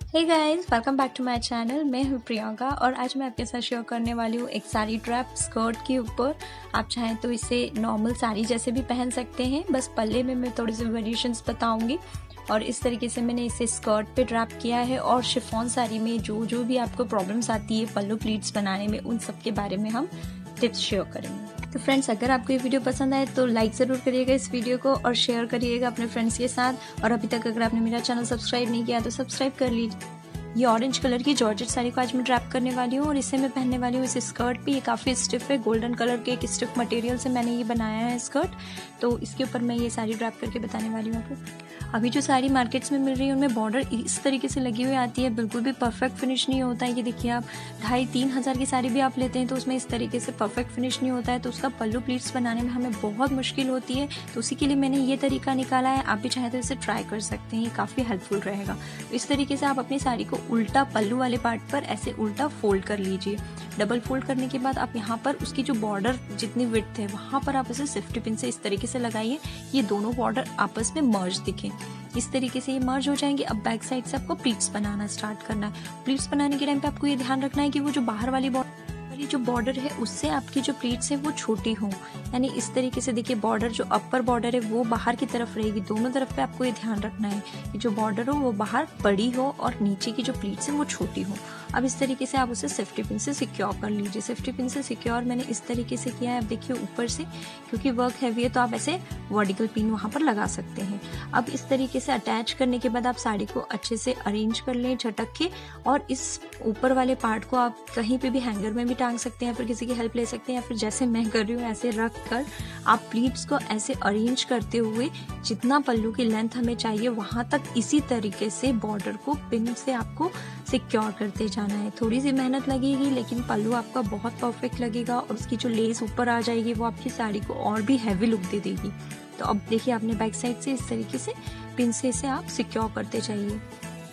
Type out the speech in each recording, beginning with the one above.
Hey guys, welcome back to my channel. मैं हूँ प्रियंका और आज मैं आपके साथ शेयर करने वाली हूँ एक साड़ी ट्रैप स्कर्ट के ऊपर। आप चाहें तो इसे नॉर्मल साड़ी जैसे भी पहन सकते हैं, बस पल्ले में मैं थोड़े से वेरिएशंस बताऊंगी। और इस तरीके से मैंने इसे स्कर्ट पे ड्रैप किया है और शिफॉन साड़ी में जो भी आपको प्रॉब्लम्स आती है पल्लू प्लीट्स बनाने में, उन सब के बारे में हम टिप्स शेयर करेंगे। तो फ्रेंड्स, अगर आपको ये वीडियो पसंद आए तो लाइक ज़रूर करिएगा इस वीडियो को और शेयर करिएगा अपने फ्रेंड्स के साथ। और अभी तक अगर आपने मेरा चैनल सब्सक्राइब नहीं किया तो सब्सक्राइब कर लीजिए। ये ऑरेंज कलर की जॉर्जेट साड़ी को आज मैं ड्रैप करने वाली हूँ और इसे मैं पहनने वाली हूँ इस स्कर्ट पे। ये काफ़ी स्टिफ है, गोल्डन कलर के एक स्टिफ मटेरियल से मैंने ये बनाया है स्कर्ट। तो इसके ऊपर मैं ये साड़ी ड्रैप करके बताने वाली हूँ आपको। अभी जो साड़ी मार्केट्स में मिल रही है उनमें बॉर्डर इस तरीके से लगी हुई आती है, बिल्कुल भी परफेक्ट फिनिश नहीं होता है। ये देखिए, आप 2,500-3 हज़ार की साड़ी भी आप लेते हैं तो उसमें इस तरीके से परफेक्ट फिनिश नहीं होता है, तो उसका पल्लू प्लीट्स बनाने में हमें बहुत मुश्किल होती है। तो उसी के लिए मैंने ये तरीका निकाला है। आप भी चाहे तो इसे ट्राई कर सकते हैं, ये काफ़ी हेल्पफुल रहेगा। इस तरीके से आप अपनी साड़ी को उल्टा पल्लू वाले पार्ट पर ऐसे उल्टा फोल्ड कर लीजिए। डबल फोल्ड करने के बाद आप यहाँ पर उसकी जो बॉर्डर जितनी विड्थ है वहाँ पर आप इसे सेफ्टी पिन से इस तरीके से लगाइए, ये दोनों बॉर्डर आपस में मर्ज दिखें। इस तरीके से ये मर्ज हो जाएंगे। अब बैक साइड से आपको प्लीट्स बनाना स्टार्ट करना है। प्लीट्स बनाने के टाइम पे आपको ये ध्यान रखना है कि वो जो बाहर वाली जो बॉर्डर है उससे आपकी जो प्लीट्स है वो छोटी हो, यानी इस तरीके से देखिए, बॉर्डर जो अपर बॉर्डर है वो बाहर की तरफ रहेगी। दोनों तरफ पे आपको ये ध्यान रखना है कि जो बॉर्डर हो वो बाहर बड़ी हो और नीचे की जो प्लीट्स है वो छोटी हो। अब इस तरीके से आप उसे सेफ्टी पिन से सिक्योर कर लीजिए। सेफ्टी पिन से सिक्योर मैंने इस तरीके से किया है। अब देखिए, ऊपर से क्योंकि वर्क हैवी है तो आप ऐसे वर्टिकल पिन वहाँ पर लगा सकते हैं। अब इस तरीके से अटैच करने के बाद आप साड़ी को अच्छे से अरेंज कर लें झटक के, और इस ऊपर वाले पार्ट को आप कहीं पे भी हैंगर में भी टांग सकते हैं, फिर किसी की हेल्प ले सकते हैं, या फिर जैसे मैं कर रही हूँ ऐसे रख कर आप प्लीट्स को ऐसे अरेंज करते हुए जितना पल्लू की लेंथ हमें चाहिए वहां तक इसी तरीके से बॉर्डर को पिन से आपको सिक्योर करते जाना है। थोड़ी सी मेहनत लगेगी लेकिन पल्लू आपका बहुत परफेक्ट लगेगा और उसकी जो लेस ऊपर आ जाएगी वो आपकी साड़ी को और भी हैवी लुक दे देगी। तो अब देखिए, आपने बैक साइड से इस तरीके से पिन से इसे आप सिक्योर करते जाइए।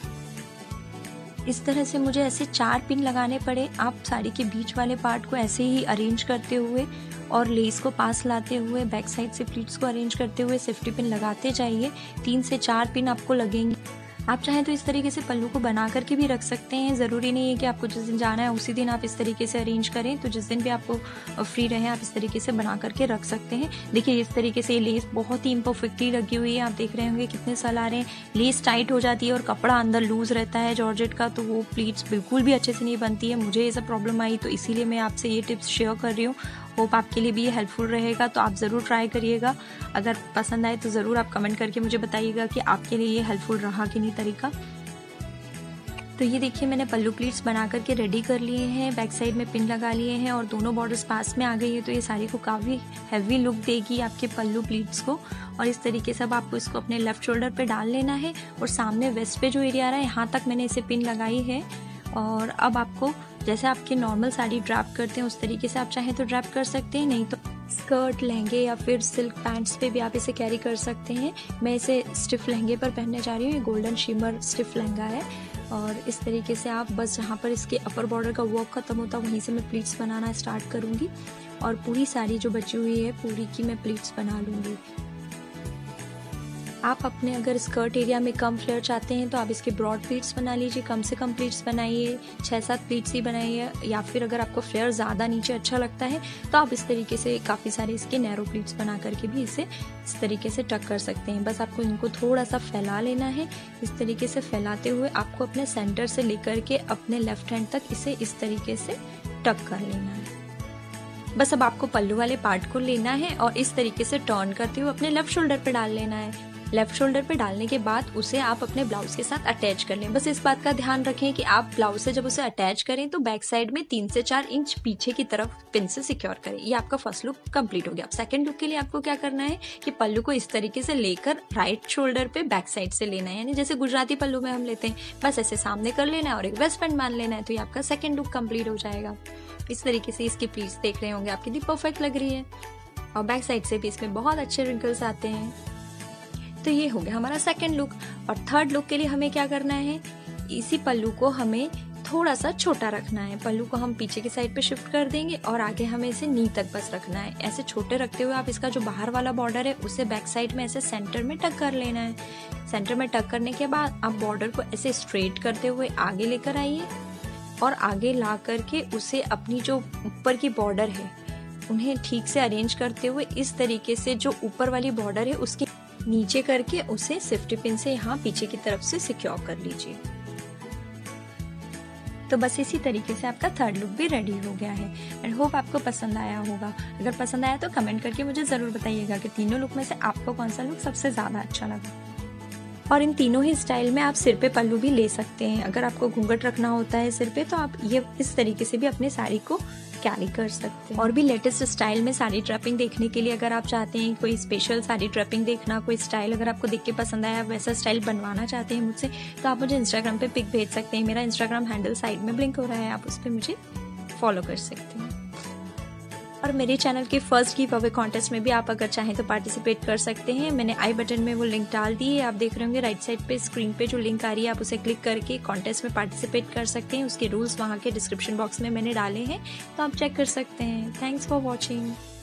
इस तरह से मुझे ऐसे 4 पिन लगाने पड़े। आप साड़ी के बीच वाले पार्ट को ऐसे ही अरेंज करते हुए और लेस को पास लाते हुए बैक साइड से प्लीट्स को अरेंज करते हुए सेफ्टी पिन लगाते जाइए। 3 से 4 पिन आपको लगेंगे। आप चाहें तो इस तरीके से पल्लू को बना करके भी रख सकते हैं। ज़रूरी नहीं है कि आपको जिस दिन जाना है उसी दिन आप इस तरीके से अरेंज करें, तो जिस दिन भी आपको फ्री रहे आप इस तरीके से बना करके रख सकते हैं। देखिए, इस तरीके से लेस बहुत ही इम्परफेक्टली लगी हुई है। आप देख रहे होंगे कितने सल आ रहे हैं। लेस टाइट हो जाती है और कपड़ा अंदर लूज रहता है जॉर्जेट का, तो वो प्लीट्स बिल्कुल भी अच्छे से नहीं बनती है। मुझे ये सब प्रॉब्लम आई तो इसीलिए मैं आपसे ये टिप्स शेयर कर रही हूँ। होप आपके लिए भी ये हेल्पफुल रहेगा, तो आप ज़रूर ट्राई करिएगा। अगर पसंद आए तो ज़रूर आप कमेंट करके मुझे बताइएगा कि आपके लिए ये हेल्पफुल रहा कि नहीं तरीका। तो ये देखिए, मैंने पल्लू प्लीट्स बना करके रेडी कर लिए हैं, बैक साइड में पिन लगा लिए हैं और दोनों बॉर्डर्स पास में आ गई है, तो ये साड़ी को काफ़ी हैवी लुक देगी आपके पल्लू प्लीट्स को। और इस तरीके से अब आपको इसको अपने लेफ्ट शोल्डर पे डाल लेना है और सामने वेस्ट पे जो एरिया आ रहा है यहाँ तक मैंने इसे पिन लगाई है। और अब आपको जैसे आपके नॉर्मल साड़ी ड्रैप करते हैं उस तरीके से आप चाहें तो ड्रैप कर सकते हैं, नहीं तो स्कर्ट, लहंगे या फिर सिल्क पैंट्स पे भी आप इसे कैरी कर सकते हैं। मैं इसे स्टिफ लहंगे पर पहनने जा रही हूँ। ये गोल्डन शिमर स्टिफ लहंगा है और इस तरीके से आप बस जहाँ पर इसके अपर बॉर्डर का वर्क खत्म होता है वहीं से मैं प्लीट्स बनाना स्टार्ट करूँगी और पूरी साड़ी जो बची हुई है पूरी की मैं प्लीट्स बना लूँगी। आप अपने अगर स्कर्ट एरिया में कम फ्लेयर चाहते हैं तो आप इसके ब्रॉड प्लीट्स बना लीजिए, कम से कम प्लीट्स बनाइए, 6-7 प्लीट्स ही बनाइए। या फिर अगर आपको फ्लेयर ज़्यादा नीचे अच्छा लगता है तो आप इस तरीके से काफ़ी सारे इसके नैरो प्लीट्स बना करके भी इसे इस तरीके से टक कर सकते हैं। बस आपको इनको थोड़ा सा फैला लेना है। इस तरीके से फैलाते हुए आपको अपने सेंटर से लेकर के अपने लेफ्ट हैंड तक इसे इस तरीके से टक कर लेना है। बस अब आपको पल्लू वाले पार्ट को लेना है और इस तरीके से टर्न करते हुए अपने लेफ्ट शोल्डर पे डाल लेना है। लेफ्ट शोल्डर पे डालने के बाद उसे आप अपने ब्लाउज के साथ अटैच कर लें। बस इस बात का ध्यान रखें कि आप ब्लाउज से जब उसे अटैच करें तो बैक साइड में 3 से 4 इंच पीछे की तरफ पिन से सिक्योर करें। ये आपका फर्स्ट लुक कंप्लीट हो गया। अब सेकंड लुक के लिए आपको क्या करना है कि पल्लू को इस तरीके से लेकर राइट शोल्डर पे बैक साइड से लेना है, यानी जैसे गुजराती पल्लू में हम लेते हैं, बस ऐसे सामने कर लेना है और एक वेस्ट बैंड मान लेना है, तो ये आपका सेकंड लुक कंप्लीट हो जाएगा। इस तरीके से इसकी प्लीट्स देख रहे होंगे आप कितनी परफेक्ट लग रही है और बैक साइड से भी इसमें बहुत अच्छे रिंकल्स आते हैं। तो ये हो गया हमारा सेकंड लुक। और थर्ड लुक के लिए हमें क्या करना है, इसी पल्लू को हमें थोड़ा सा छोटा रखना है। पल्लू को हम पीछे की साइड पे शिफ्ट कर देंगे और आगे हमें इसे नी तक बस रखना है। ऐसे छोटे रखते हुए आप इसका जो बाहर वाला बॉर्डर है उसे बैक साइड में ऐसे सेंटर में टक कर लेना है। सेंटर में टक करने के बाद आप बॉर्डर को ऐसे स्ट्रेट करते हुए आगे लेकर आइए और आगे ला करके उसे अपनी जो ऊपर की बॉर्डर है उन्हें ठीक से अरेंज करते हुए इस तरीके से जो ऊपर वाली बॉर्डर है उसके नीचे करके उसे सेफ्टी पिन से यहाँ पीछे की तरफ से सिक्योर कर लीजिए। तो बस इसी तरीके से आपका थर्ड लुक भी रेडी हो गया है। एंड होप आपको पसंद आया होगा। अगर पसंद आया तो कमेंट करके मुझे ज़रूर बताइएगा कि तीनों लुक में से आपको कौन सा लुक सबसे ज़्यादा अच्छा लगा। और इन तीनों ही स्टाइल में आप सिर पे पल्लू भी ले सकते हैं। अगर आपको घूंघट रखना होता है सिर पे तो आप ये इस तरीके से भी अपने साड़ी को कैरी कर सकते हैं। और भी लेटेस्ट स्टाइल में साड़ी ड्रेपिंग देखने के लिए अगर आप चाहते हैं कोई स्पेशल साड़ी ड्रेपिंग देखना, कोई स्टाइल अगर आपको देख के पसंद आया, वैसा स्टाइल बनवाना चाहते हैं मुझसे, तो आप मुझे इंस्टाग्राम पे पिक भेज सकते हैं। मेरा इंस्टाग्राम हैंडल साइड में ब्लिंक हो रहा है, आप उस पर मुझे फॉलो कर सकते हैं। और मेरे चैनल के फर्स्ट गिव अवे कॉन्टेस्ट में भी आप अगर चाहें तो पार्टिसिपेट कर सकते हैं। मैंने आई बटन में वो लिंक डाल दी है, आप देख रहे होंगे राइट साइड पे स्क्रीन पे जो लिंक आ रही है, आप उसे क्लिक करके कॉन्टेस्ट में पार्टिसिपेट कर सकते हैं। उसके रूल्स वहाँ के डिस्क्रिप्शन बॉक्स में मैंने डाले हैं, तो आप चेक कर सकते हैं। Thanks for watching.